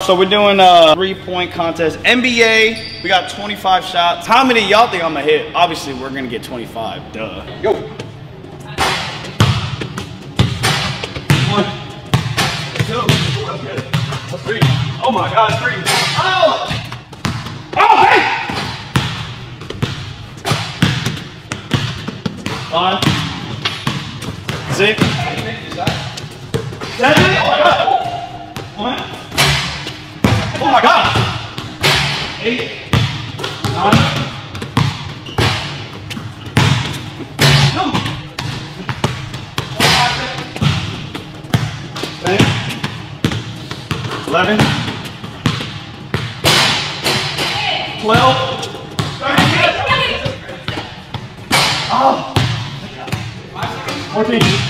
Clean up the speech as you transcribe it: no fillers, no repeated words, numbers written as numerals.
So we're doing a 3-point contest. NBA, we got 25 shots. How many of y'all think I'm gonna hit? Obviously, we're gonna get 25, duh. Go. 1, 2, that's good. That's 3. Oh my God, 3. Oh! Oh, hey! 5, 6, 7. Oh my God. 1. Oh my God. 8, 9. 10, 11, 12, 13, 14.